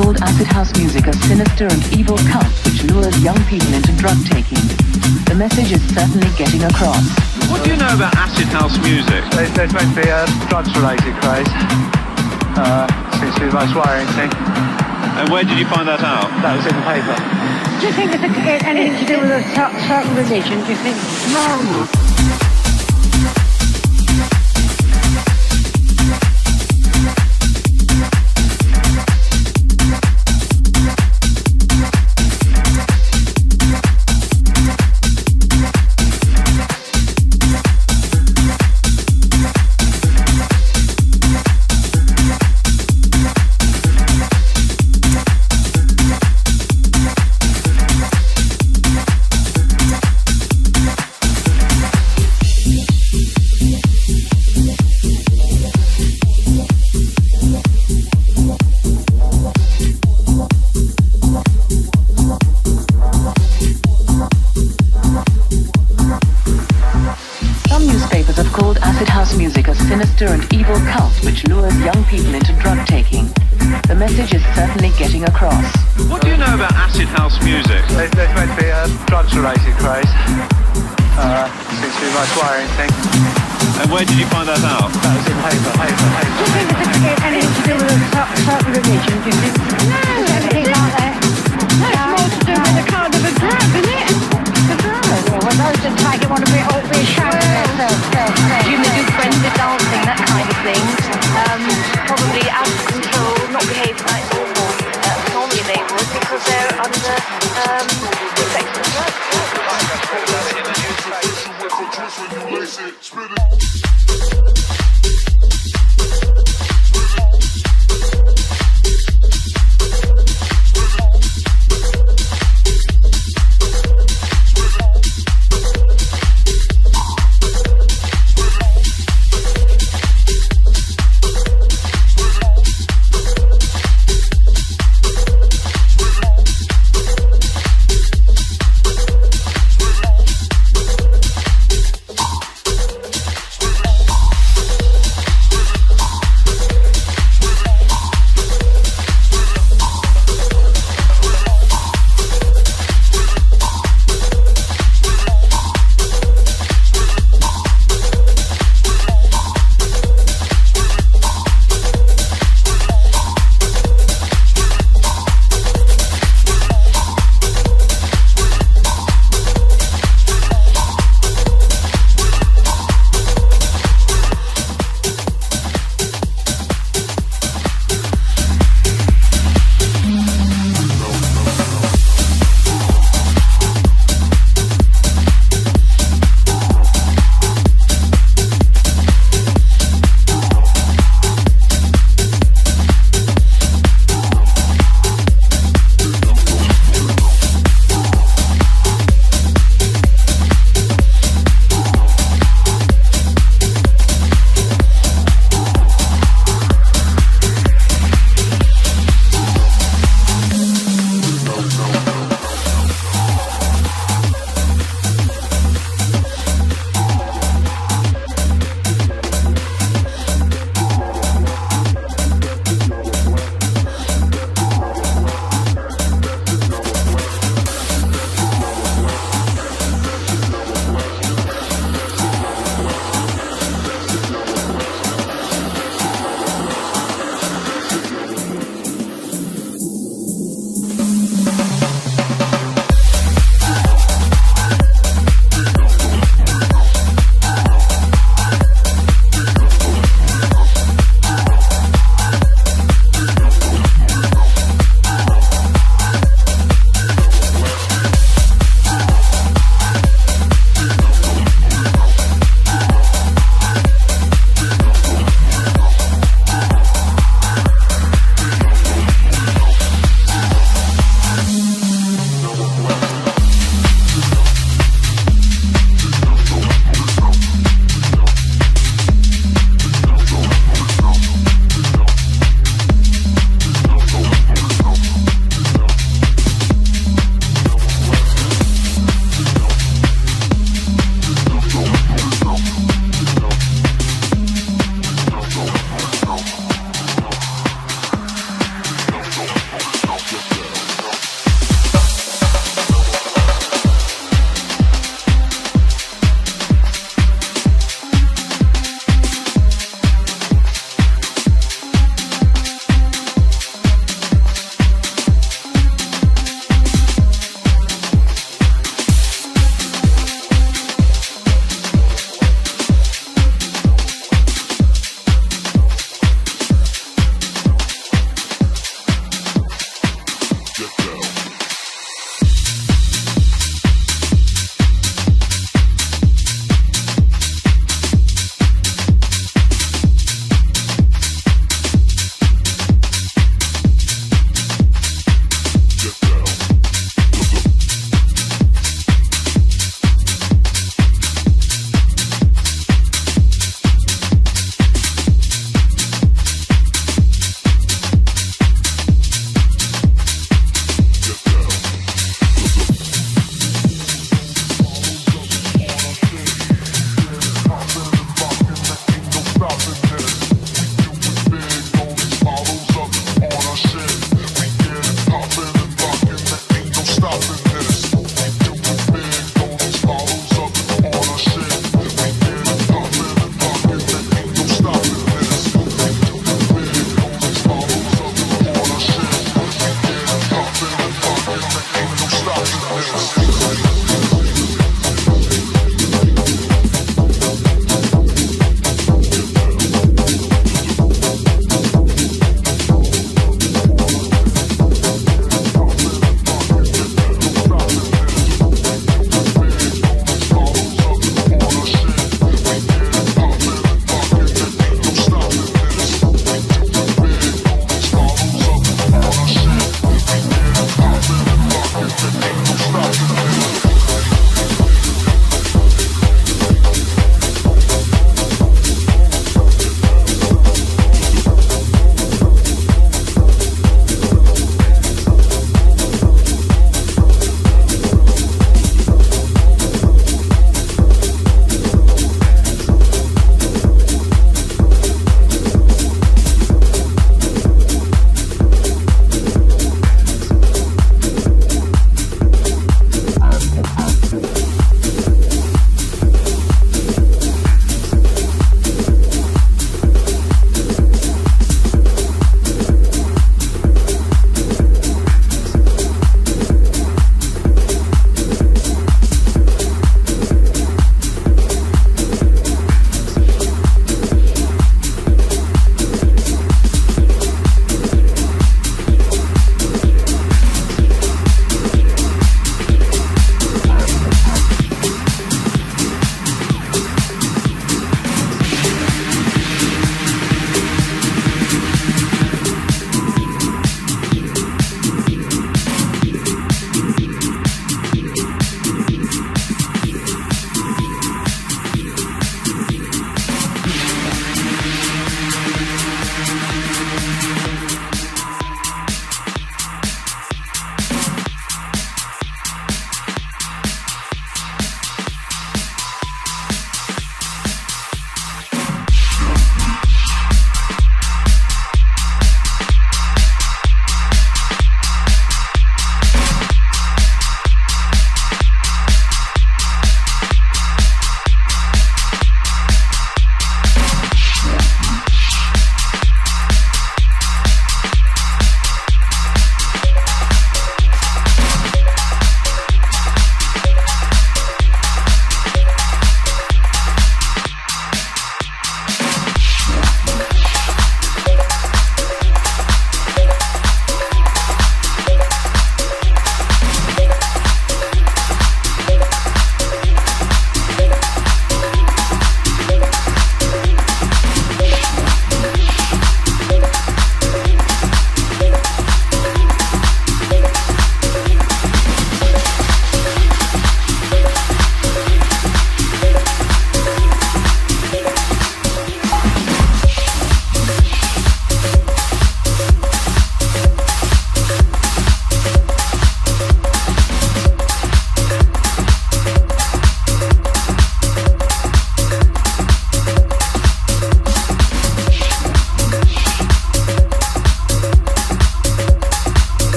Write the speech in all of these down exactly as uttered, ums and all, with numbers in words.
called acid house music a sinister and evil cult which lures young people into drug taking. The message is certainly getting across. What do you know about acid house music? There's, there's meant to be a drugs-related craze. Uh, seems to be the most worrying thing. And where did you find that out? That was in the paper. Do you think it's a, anything to do with a certain religion? Do you think? No. And evil cult which lures young people into drug taking. The message is certainly getting across. What do you know about acid house music? There's, there's meant to be a drugs-related craze. Uh, seems to be the most worrying thing. And where did you find that out? That was in the paper, paper, paper. Do you think it's a, anything to do with a certain religion? Do you think? No. Anything like that? That's more to do with a kind of a drug, isn't it? The drug. Yeah, well, those that take it want to be, oh, be ashamed of themselves. Human do friendly dancing, that kind of thing. Um, probably out of control, not behaving like normal. Uh, normally they would because they're under um, the effects of drugs.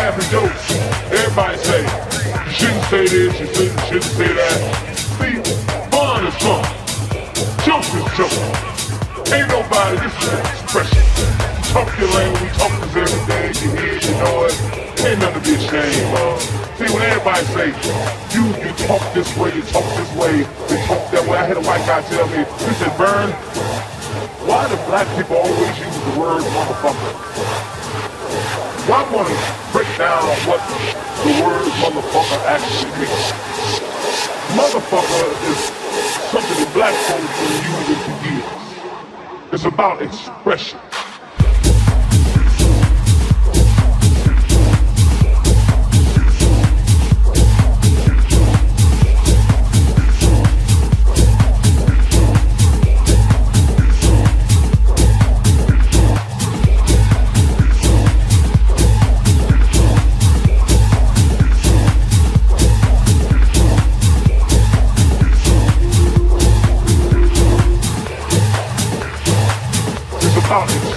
laughing jokes. Everybody say, you shouldn't say this, you shouldn't, shouldn't say that. See, fun is fun. Joke is joke. Ain't nobody, this is an expression. Talk your language, we talk this every day, you hear it, you know it. Ain't nothing to be ashamed of. See, when everybody say, you, you talk this way, you talk this way, you talk that way. I had a white guy tell me, he said, Vern, why do black people always use the word motherfucker? Well, I want to break down what the word motherfucker actually means. Motherfucker is something that black folks will use for years. It's about expression. It's about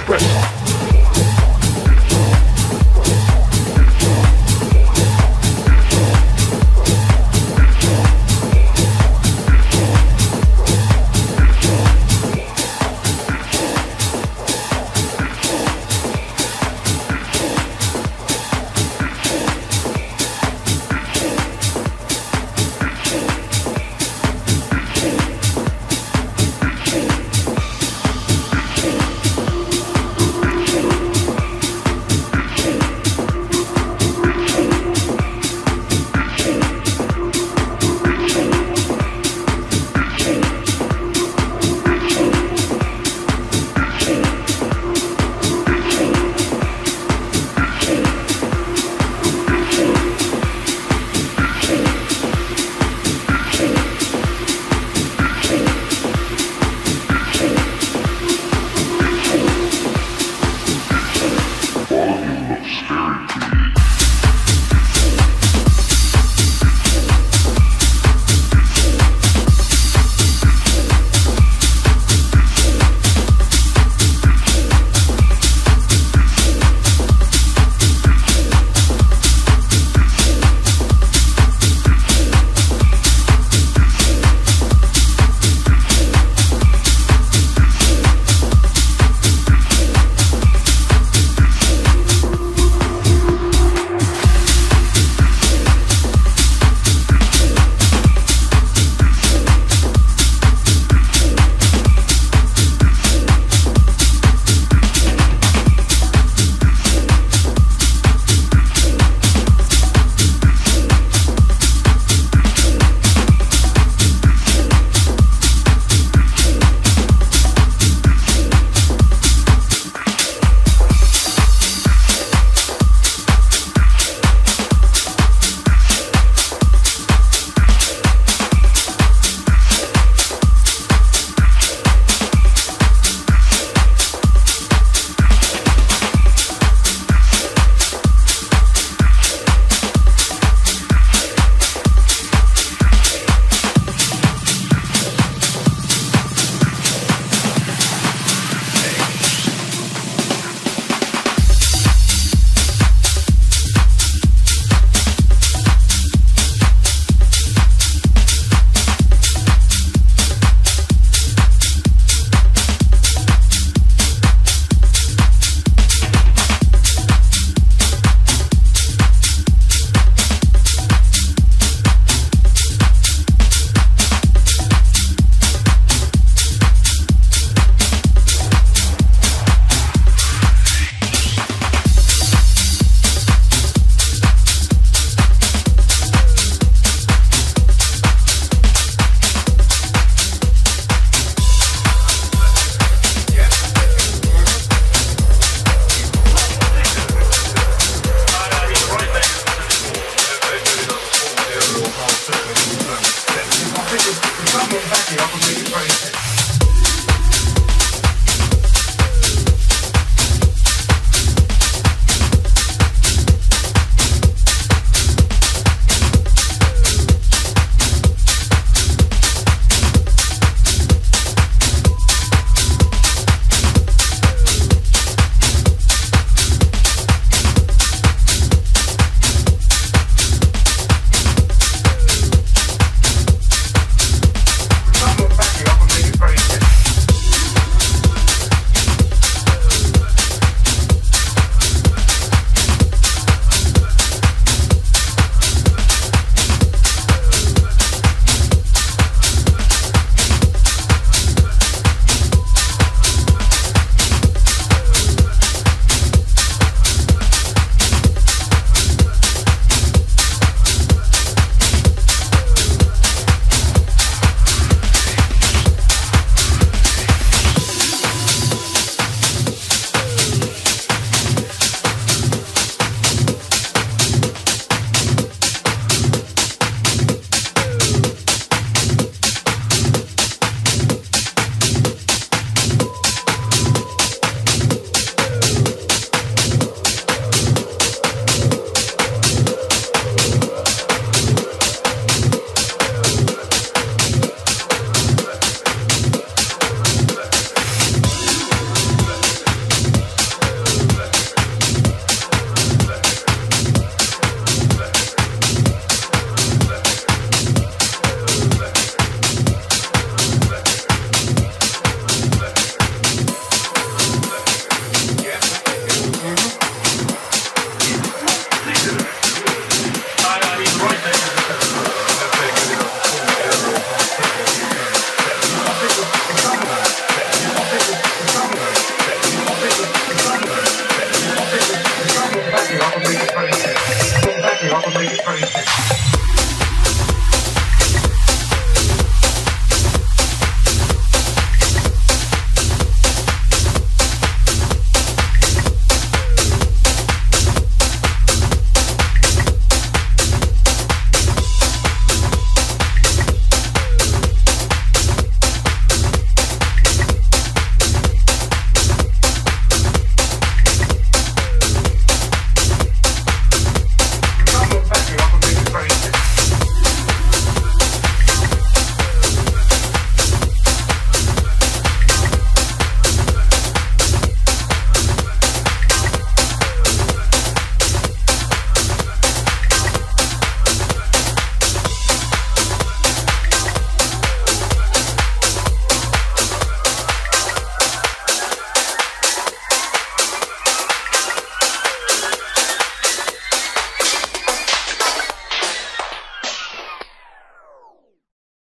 make it funny.